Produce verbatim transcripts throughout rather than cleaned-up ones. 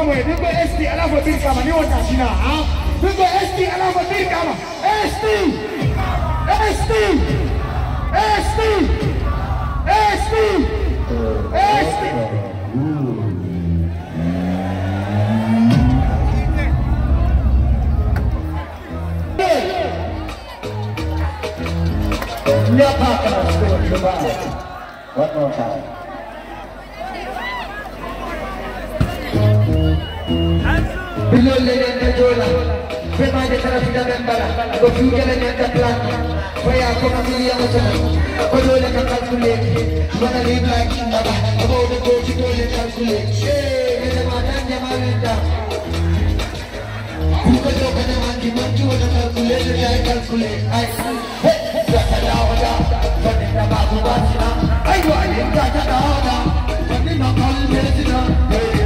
kamwe niko S T alafu bili kama ni wata sina ha niko S T alafu bili kama S T S T S T S T S T One more time. Below Lady Jola, Prima de Tarafina Membala, go future and the plan. Where come a million of them? Colola can calculate. Wanna live like Baba, about the go to go and calculate. Hey, with the Madame Yamarita. Who could open a monkey, but you want to calculate, I calculate. I hey, that's a lava, but in the Babu Basina. I want it, that's a lava, but in the Babu Basina.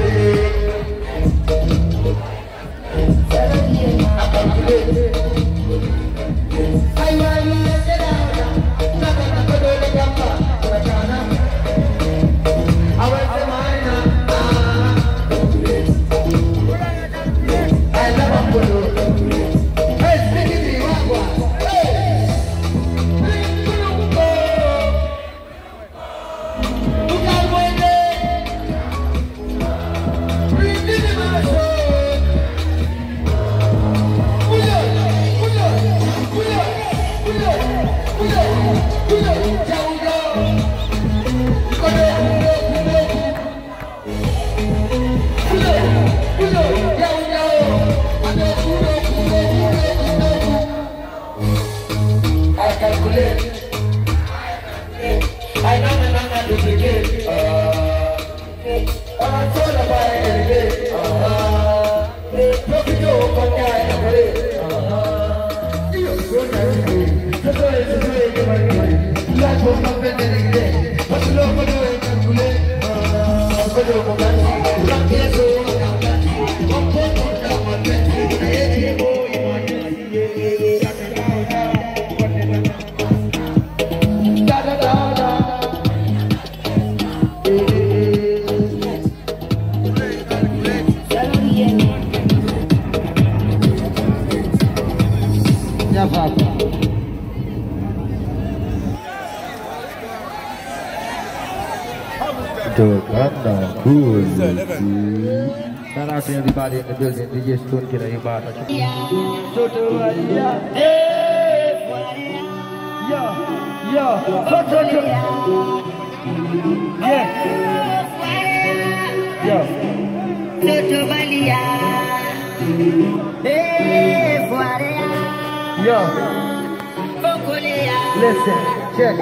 Shout out to everybody in the building. D J Stone Killer, you bought it. Yeah, yeah, yeah. Listen, check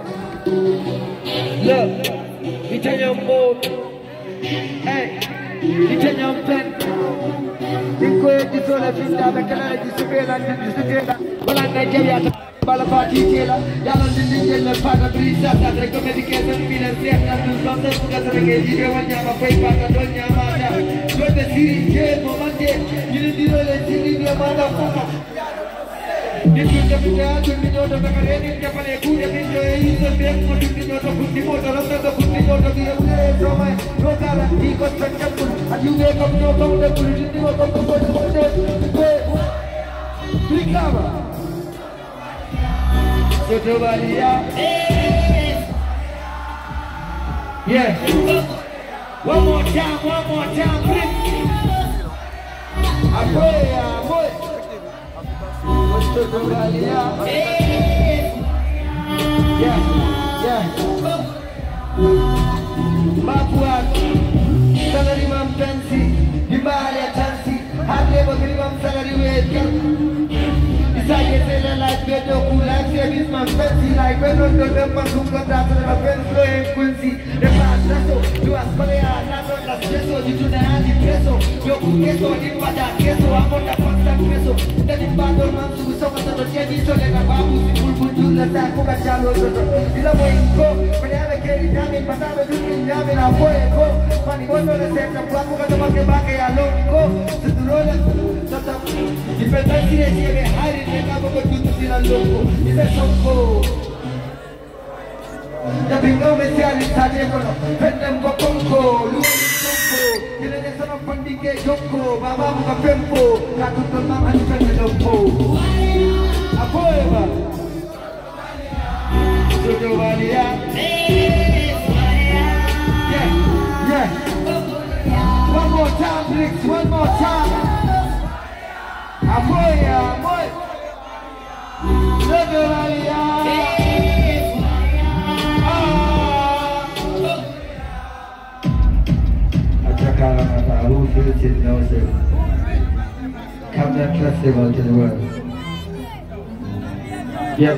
it. Look, it's in your mood. Hey. Italian pen, Nico di sole finta perché lei di sapere di sapere, quella Nigeria balla partita, ya non si dice il paga brisa, tre come di chiesa in fine sera, non so se cosa che gli vogliamo poi paga dogna mata, dove si che momenti, gli dico le sigli di manda fuoco. Niente da pigliare, mi do da magari che fa le cure, mi do e io tempo di mi do tutti modo, non do tutti modo di e prova, non cara, dico aspetta, aiuto come no come da pure di come come come Bricava. Sotovalia. Yeah. One more time, one more time, please. I pray, I pray. Sotovalia. Yeah, yeah. Papua, salary man fancy, Himalaya fancy, hardly ever give salary wage. Decided to say like get your cool like service man fancy, like when on the number who got that and a pen flow and quincy. The past so you ask for the not on the peso, you do the anti peso, your queso, you put that queso, I'm on the constant peso. That is bad on man to so much of the Jenny, so like a babu, you will do the sack of a shallow. You know where you go, when I have a carry down in Panama, you can jam in a way go. Money was on the set of Black of the market back alone go to the roller. If I don't see it, I hide it, I'm going to see a logo. It's a song go. The big no messiah is a devil, Pendam Bokongo, Louis Sonko, the son of Funding ke joko, baba muka pempo, katu teman hancur joko. Apa ya bang? Jojo Walia. Yeah, yeah. One more time, please. One more time. Apa ya, boy? Jojo Walia. Who feels it knows it. Come that festival to the world. Yep.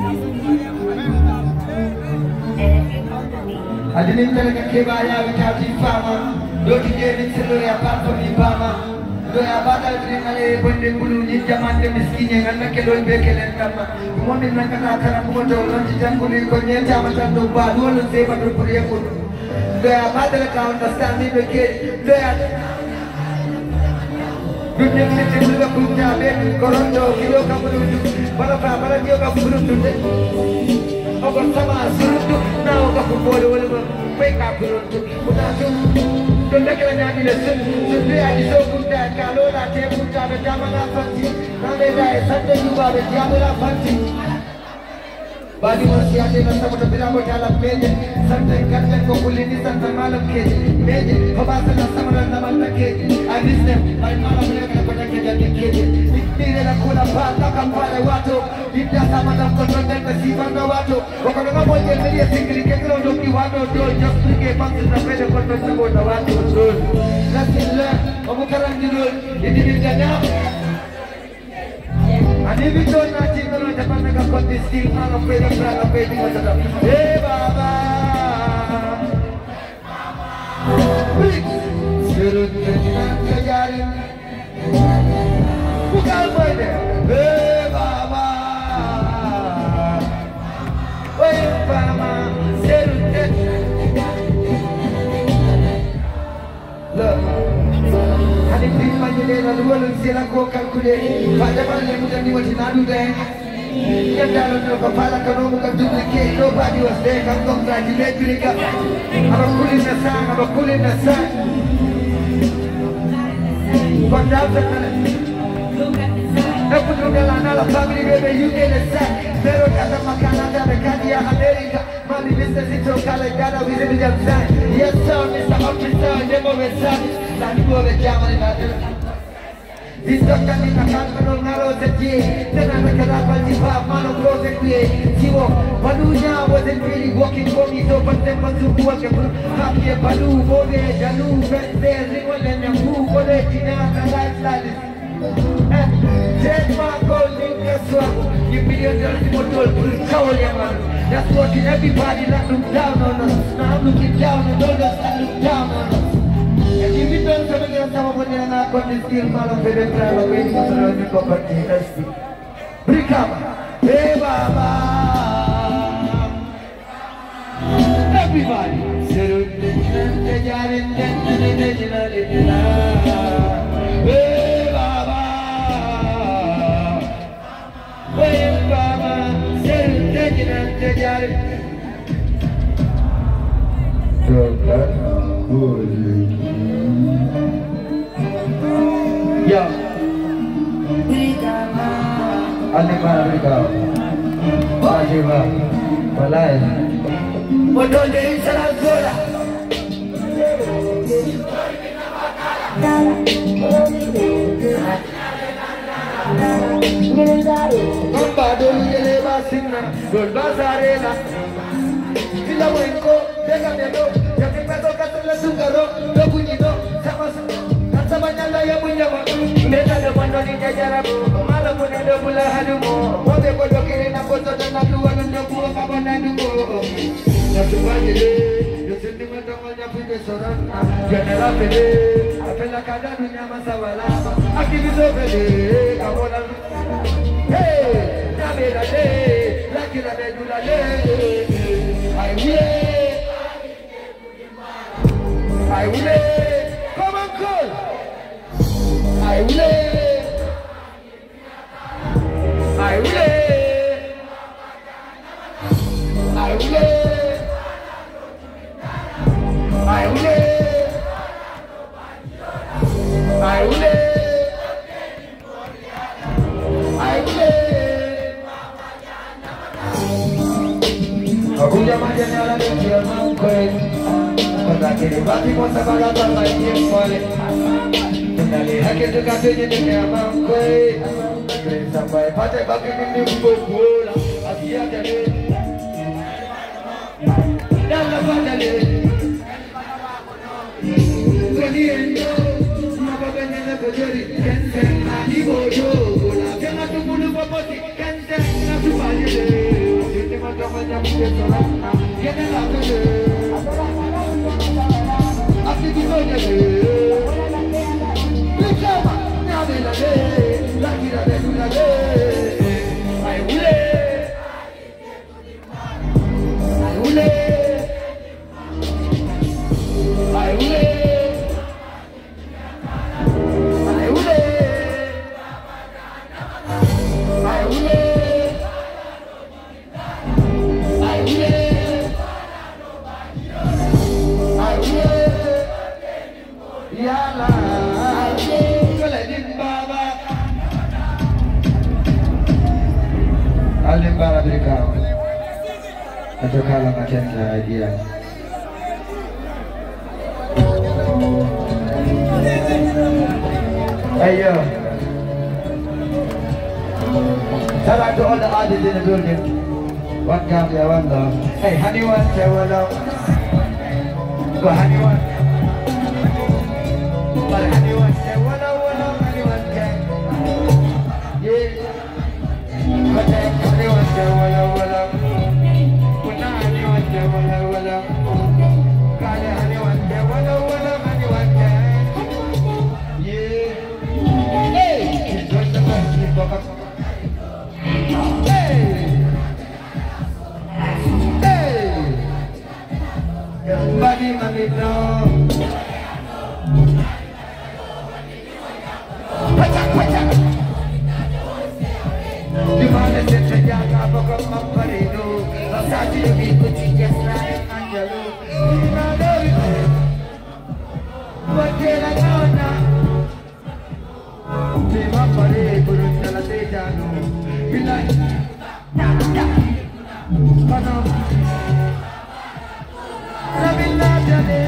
I didn't tell you Kebaya without the farmer. Don't you get it to apart from the farmer. Do you have a dream when the Bulu Jaman the Miskin and make a little bacon and Kama? You want to make an Akaramoto, Lunch Janguli, Konya, Tamatan, no bad, one and save and Puriaku. They are mother account understanding the kid. They are good news in the Punjab, Coronto, Kilo Kapurutu, Palapa, Parajoka Purutu, Okasama, Surutu, now Kapu, wake up Purutu, Punatu, the Lekanaki lesson. Today I so good that Kalora, Teputa, the Jamana Fanti, now they die Sunday, you are the Jamala Fanti. Badi masih ada nasa muda bilang dalam meja, santai kacang kukulini santai malam keje, meja, kebasa nasa muda nama keje, abisnya, main malam mereka pada keje keje, ini adalah kula bata kampanye watu, tidak sama dalam kontrol dan kesifan watu, bukan orang boleh media sendiri kita untuk diwado do, just pergi bangsa sampai dapat kontrol sebut watu betul, nasilah, kamu kerang dulu, ini bidanya. Ani bitor na chingalo japan mega contesting ano pwede praga pwede mo sa eh baba surut na kayari bukan pwede eh baba oi baba surut look Ani prima jele na luwalun sila ko kalkule pada malam muda ni wati nadu deh yang dalam no kepala kanu bukan duplicate nobody was there come congratulate mereka apa kulit nasang apa kulit nasang pandang sana aku juga lana la family baby you get a sack pero kata makanan dari Kanada Amerika mami business itu kalau ada bisa berjalan yes sir Mister Officer demo besar tadi gua berjalan di Disokkan di kakak penuh ngaro sejie dengan kenapa jiwa malu proses kue jiwa malunya wasn't really walking for me so penting masuk gua ke hati balu boleh jalu beste ringwal dan yang bu boleh tina lifestyle eh jema golden keswa you million dollars motor kau yang malu that's what everybody that look down on us now I'm looking down on all those that look down on us. If you don't come against some of them, I'm going to steal my own favorite driver waiting for the property industry. Brikama, hey Baba, everybody. Hey Baba, hey Baba, Ya, Alima Rika, Wajiba, Balai, Modal dari Saranggola. Gomba dulu jele basina, gomba sarela. Bila wengko, jangan delo, jangan pato katalah sungkaro, do bunyido, sama sama banyak lah yang punya waktu. Mereka ada pandang jajar aku, malam pun ada pula hadumu. Wabe bodoh kiri nak foto dan nak luar untuk buat kapan aduku. Nasi wajib, yo sentimen tangannya punya seorang. Janganlah pede, apela kada dunia masa wala. Aktivis pede, kamu lalu. Hey, nabe lade, laki lade julade. I will, I will, come on, call. I will, I will, I will, I will, koi. Kota kiri bati mo sa balata may koi. Tunali hake tu katanya dunia mangkoi. Kiri sampai pakai bagi ini bola. Asia jadi. Dan lepas jadi. Kalian Mabaganya kejari kenteng nadi bojo bola jangan tunggu lupa poti kenteng nasi balik deh kita macam macam kita orang kita nak deh apa kita jadi kita nak deh lagi ada juga deh ayo ule ayo ule ayo ule Alim para berikau untuk kalang macam dia. Ayo, salam to all the artists in the building. One come here, one love. Hey, honey one, say one love. Go honey one. But honey one, say one love, one love, honey one, yeah. Yeah. But honey one, say one love, one love. But honey one, say one love, one love. God, honey one, say one love, one love, honey one, yeah. Yeah. Hey, it's just the best thing for us. Hey. Bagi mami no, pecah pecah. Di mana saja pokok memperidu, saja mengikuti kesenangan anjalu. Berjalan nona, di memperi burung jalan sejanu. Bila panam. Rabilajane,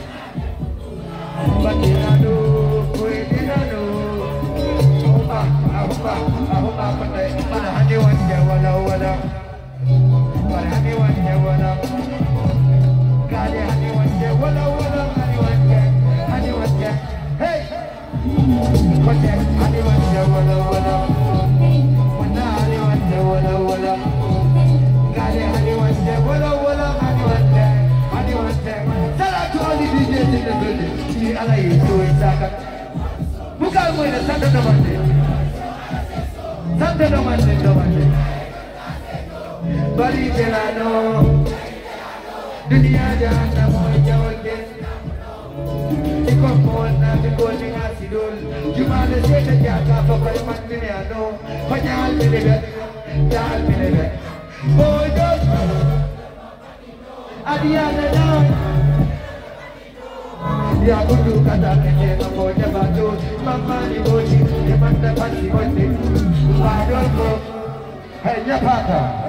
batinado, kuitinado, apa, apa, apa, apa, pada hadiwan jawala wala, pada hadiwan jawala, kali hadiwan jawala wala, hadiwan jawala, hadiwan jawala, hey, pada hadiwan jawala wala, mana hadiwan jawala wala, kali hadiwan jawala wala, hadiwan jawala. Salah tu ahli D J in the building. Ini alai itu isakan. Bukan main Santa Domande. Santa Domande Domande. Bari belano. Dunia jangan mau jauh ke. Ikut pun nanti kau dengar sidul. Cuma ada saya jaga pakai mandi ni ano. Panjang pilih, jangan pilih. Bodoh. Adiana now. Dia kudu kata kene mambonya batu, mama ni boji, dia manda pasti boji. Padol ko, hanya patah.